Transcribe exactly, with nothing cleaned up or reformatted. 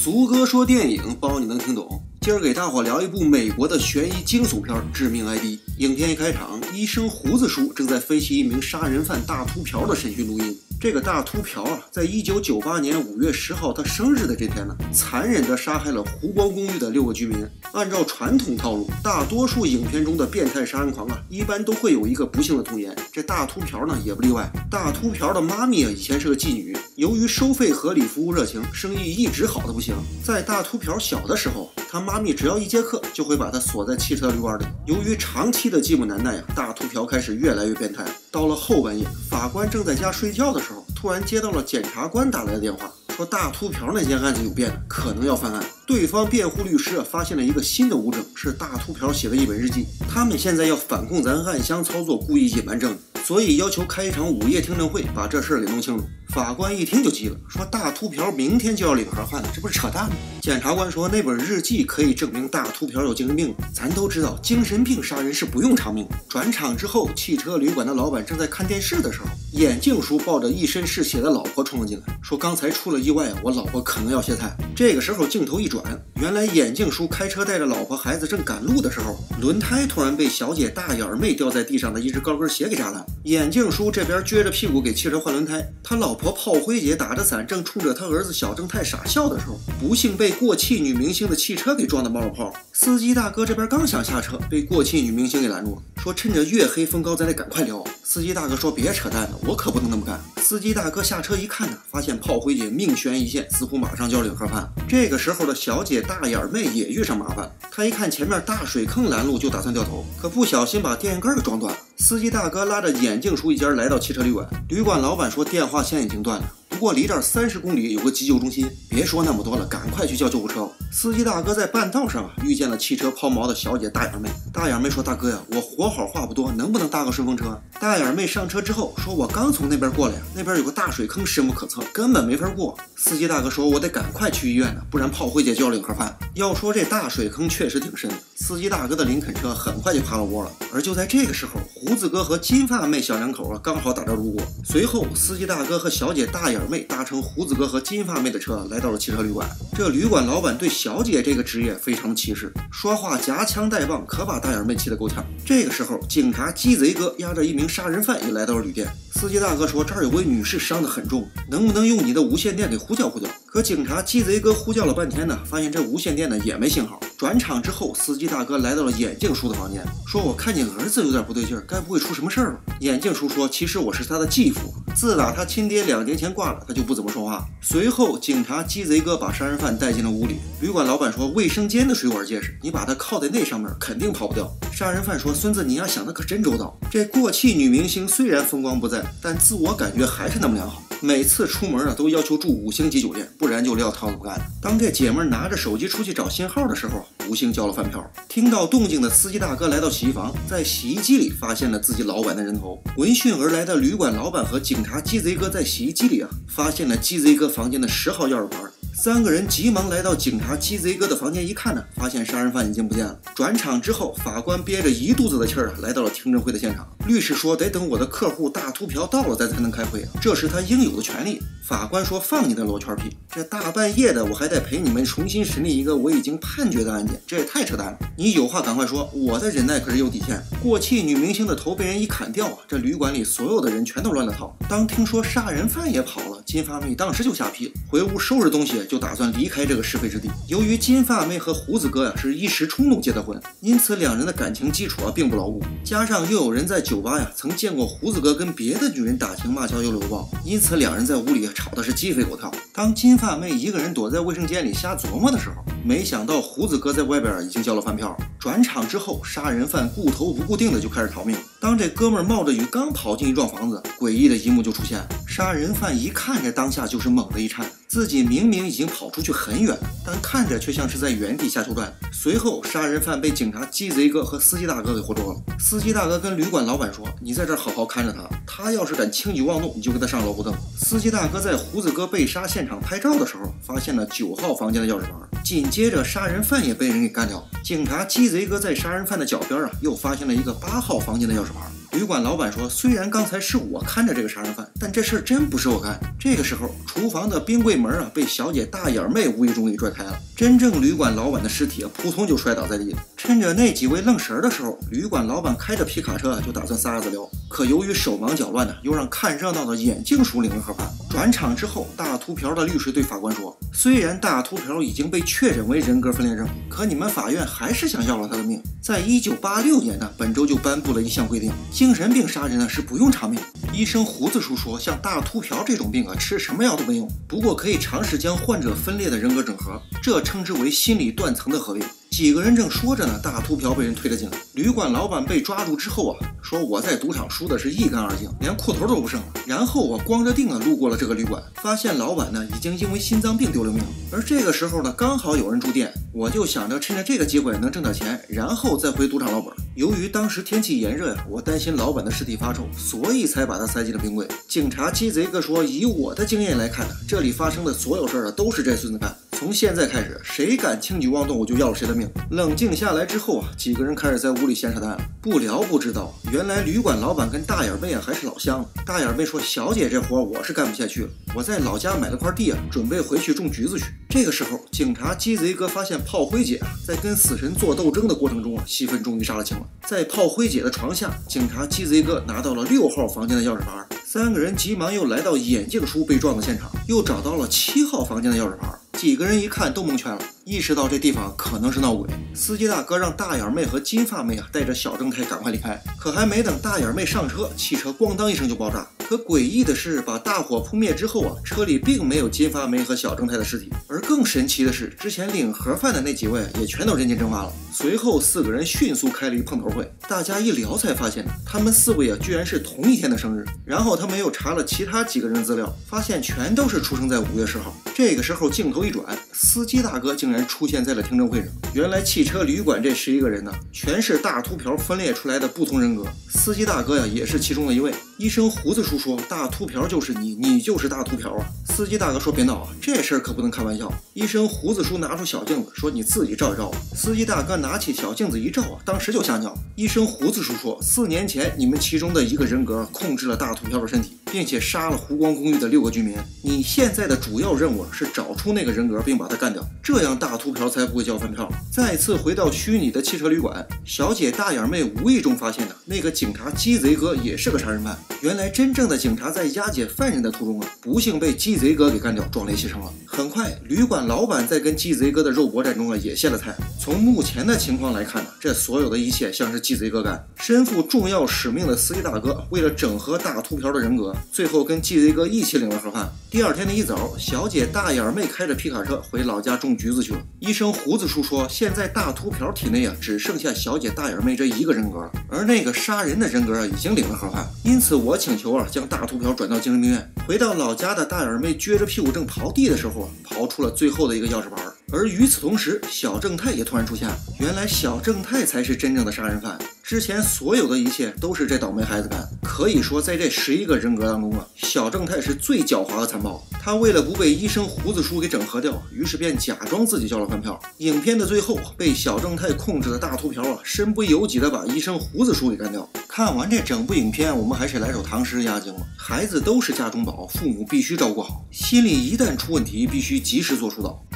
俗哥说电影，包你能听懂。今儿给大伙聊一部美国的悬疑惊悚片《致命 I D》。影片一开场，医生胡子叔正在分析一名杀人犯大秃瓢的审讯录音。这个大秃瓢啊，在一九九八年五月十号他生日的这天呢，残忍地杀害了湖光公寓的六个居民。按照传统套路，大多数影片中的变态杀人狂啊，一般都会有一个不幸的童年。这大秃瓢呢，也不例外。大秃瓢的妈咪啊，以前是个妓女，由于收费合理、服务热情，生意一直好的不行。在大秃瓢小的时候，他妈咪只要一节课，就会把他锁在汽车旅馆里。由于长期的寂寞难耐啊，大秃瓢开始越来越变态。到了后半夜，法官正在家睡觉的时候，突然接到了检察官打来的电话，说大秃瓢那件案子有变了，可能要翻案。对方辩护律师啊，发现了一个新的物证，是大秃瓢写的一本日记。他们现在要反控咱暗箱操作，故意隐瞒证据，所以要求开一场午夜听证会，把这事儿给弄清楚。法官一听就急了，说大秃瓢明天就要领盒饭了，这不是扯淡吗？检察官说那本日记可以证明大秃瓢有精神病，咱都知道精神病杀人是不用偿命的。转场之后，汽车旅馆的老板正在看电视的时候，眼镜叔抱着一身是血的老婆冲了进来，说刚才出了意外，我老婆可能要歇菜。这个时候镜头一转，原来眼镜叔开车带着老婆孩子正赶路的时候，轮胎突然被小姐大眼妹掉在地上的一只高跟鞋给扎烂。眼镜叔这边撅着屁股给汽车换轮胎，他老婆炮灰姐打着伞正冲着他儿子小正太傻笑的时候，不幸被过气女明星的汽车给撞得冒了泡。司机大哥这边刚想下车，被过气女明星给拦住了，说趁着月黑风高咱得赶快聊。司机大哥说别扯淡了，我可不能那么干。司机大哥下车一看呢，发现炮灰姐命悬一线，似乎马上就要领盒饭。这个时候的小姐大眼妹也遇上麻烦，她一看前面大水坑拦路，就打算掉头，可不小心把电线杆给撞断了。司机大哥拉着眼镜叔一家来到汽车旅馆，旅馆老板说电话线已经断了，不过离这儿三十公里有个急救中心，别说那么多了，赶快去叫救护车。司机大哥在半道上啊遇见了汽车抛锚的小姐大眼妹。大眼妹说大哥呀，我活好话不多，能不能搭个顺风车？大眼妹上车之后说，我刚从那边过来呀，那边有个大水坑，深不可测，根本没法过。司机大哥说，我得赶快去医院呢，不然炮灰姐就要领盒饭。要说这大水坑确实挺深，司机大哥的林肯车很快就趴了窝了。而就在这个时候，胡子哥和金发妹小两口啊刚好打着路过。随后司机大哥和小姐大眼妹搭乘胡子哥和金发妹的车来到了汽车旅馆。这旅馆老板对小姐这个职业非常歧视，说话夹枪带棒，可把大眼妹气得够呛。这个时候，警察鸡贼哥押着一名杀人犯也来到了旅店。司机大哥说，这儿有位女士伤得很重，能不能用你的无线电给呼叫呼叫？可警察鸡贼哥呼叫了半天呢，发现这无线电呢也没信号。转场之后，司机大哥来到了眼镜叔的房间，说我看见儿子有点不对劲儿，该不会出什么事儿了？眼镜叔说，其实我是他的继父，自打他亲爹两年前挂了，他就不怎么说话。随后警察鸡贼哥把杀人犯带进了屋里，旅馆老板说，卫生间的水管结实，你把他靠在那上面肯定跑不掉。杀人犯说，孙子你呀想的可真周到。这过气女明星虽然风光不再，但自我感觉还是那么良好，每次出门啊都要求住五星级酒店，不然就撂挑子不干。当这姐们拿着手机出去找信号的时候，不幸交了饭票。听到动静的司机大哥来到洗衣房，在洗衣机里发现了自己老板的人头。闻讯而来的旅馆老板和警察鸡贼哥在洗衣机里啊发现了鸡贼哥房间的十号钥匙牌。三个人急忙来到警察鸡贼哥的房间一看呢，发现杀人犯已经不见了。转场之后，法官憋着一肚子的气儿啊来到了听证会的现场。律师说，得等我的客户大秃瓢到了咱才能开会啊，这是他应有的权利。法官说，放你的罗圈屁，这大半夜的我还得陪你们重新审理一个我已经判决的案件，这也太扯淡了。你有话赶快说，我的忍耐可是有底线。过气女明星的头被人一砍掉啊，这旅馆里所有的人全都乱了套。当听说杀人犯也跑了，金发妹当时就吓屁了，回屋收拾东西就打算离开这个是非之地。由于金发妹和胡子哥呀、啊、是一时冲动结的婚，因此两人的感情基础啊并不牢固，加上又有人在酒吧呀曾见过胡子哥跟别的女人打情骂俏又搂抱，因此两人在屋里吵的是鸡飞狗跳。当金发妹一个人躲在卫生间里瞎琢磨的时候，没想到胡子哥在外边已经交了饭票。转场之后，杀人犯顾头不顾腚的就开始逃命。当这哥们儿冒着雨刚跑进一幢房子，诡异的一幕就出现。杀人犯一看着当下就是猛地一颤，自己明明已经跑出去很远，但看着却像是在原地瞎球转。随后杀人犯被警察鸡贼哥和司机大哥给活捉了。司机大哥跟旅馆老板说，你在这儿好好看着他，他要是敢轻举妄动，你就给他上萝卜凳。司机大哥在胡子哥被杀现场拍照的时候，发现了九号房间的钥匙牌，紧接着杀人犯也被人给干掉。警察鸡贼哥在杀人犯的脚边啊，又发现了一个八号房间的钥匙牌。 旅馆老板说，虽然刚才是我看着这个杀人犯，但这事儿真不是我干。这个时候，厨房的冰柜门啊被小姐大眼妹无意中给拽开了，真正旅馆老板的尸体啊扑通就摔倒在地了。趁着那几位愣神的时候，旅馆老板开着皮卡车就打算撒子撩，可由于手忙脚乱呢，又让看热闹的眼镜叔领了盒饭。转场之后，大秃瓢的律师对法官说，虽然大秃瓢已经被确诊为人格分裂症，可你们法院还是想要了他的命。在一九八六年呢，本州就颁布了一项规定，精神病杀人呢是不用偿命。医生胡子叔说，像大秃瓢这种病啊，吃什么药都没用，不过可以尝试将患者分裂的人格整合，这称之为心理断层的合并。几个人正说着呢，大秃瓢被人推了进来。旅馆老板被抓住之后啊，说我在赌场输的是一干二净，连裤头都不剩了。然后我光着腚啊路过了这个旅馆，发现老板呢已经因为心脏病丢了命。而这个时候呢，刚好有人住店，我就想着趁着这个机会能挣点钱，然后再回赌场老本。由于当时天气炎热呀，我担心老板的尸体发臭，所以才把他塞进了冰柜。警察鸡贼哥说，以我的经验来看呢，这里发生的所有事儿啊都是这孙子干。从现在开始，谁敢轻举妄动，我就要了谁的命。冷静下来之后啊，几个人开始在屋里闲扯淡了。不聊不知道，原来旅馆老板跟大眼妹啊还是老乡。大眼妹说，小姐这活我是干不下去了，我在老家买了块地啊，准备回去种橘子去。这个时候，警察鸡贼哥发现炮灰姐啊在跟死神做斗争的过程中啊，戏份终于杀了青了。在炮灰姐的床下，警察鸡贼哥拿到了六号房间的钥匙牌，三个人急忙又来到眼镜叔被撞的现场，又找到了七号房间的钥匙牌。几个人一看都蒙圈了，意识到这地方可能是闹鬼。司机大哥让大眼妹和金发妹啊带着小正太赶快离开，可还没等大眼妹上车，汽车咣当一声就爆炸。可诡异的是，把大火扑灭之后啊，车里并没有金发妹和小正太的尸体。而更神奇的是，之前领盒饭的那几位也全都人间蒸发了。随后四个人迅速开了一碰头会，大家一聊才发现，他们四位啊居然是同一天的生日。然后他们又查了其他几个人的资料，发现全都是出生在五月十号。这个时候镜头一转，司机大哥竟然出现在了听证会上。原来汽车旅馆这十一个人呢，全是大秃瓢分裂出来的不同人格。司机大哥呀，也是其中的一位。医生胡子叔说，大秃瓢就是你，你就是大秃瓢啊。司机大哥说，别闹啊，这事儿可不能开玩笑。医生胡子叔拿出小镜子说，你自己照一照。司机大哥拿起小镜子一照啊，当时就吓尿。医生胡子叔说，四年前你们其中的一个人格控制了大秃瓢的身体，并且杀了湖光公寓的六个居民。你现在的主要任务是找出那个人格并把他干掉，这样大秃瓢才不会交饭票。再次回到虚拟的汽车旅馆，小姐大眼妹无意中发现呢，那个警察鸡贼哥也是个杀人犯。原来真正的警察在押解犯人的途中啊，不幸被鸡贼哥给干掉，壮烈牺牲了。很快，旅馆老板在跟鸡贼哥的肉搏战中啊也卸了菜。从目前的情况来看呢，这所有的一切像是鸡贼哥干。身负重要使命的司机大哥为了整合大秃瓢的人格，最后跟鸡贼哥一起领了盒饭。第二天的一早，小姐大眼妹开着皮卡车回老家种橘子去了。医生胡子叔说，现在大秃瓢体内啊只剩下小姐大眼妹这一个人格了，而那个杀人的人格啊已经领了盒饭，因此我请求啊将大秃瓢转到精神病院。回到老家的大眼妹撅着屁股正刨地的时候啊，刨出了最后的一个钥匙牌。而与此同时，小正太也突然出现了。原来小正太才是真正的杀人犯，之前所有的一切都是这倒霉孩子干。可以说，在这十一个人格当中啊，小正太是最狡猾和残暴。他为了不被医生胡子叔给整合掉，于是便假装自己交了饭票。影片的最后，被小正太控制的大秃瓢啊，身不由己的把医生胡子叔给干掉。看完这整部影片，我们还是来首唐诗压惊吧。孩子都是家中宝，父母必须照顾好，心里一旦出问题，必须及时做疏导。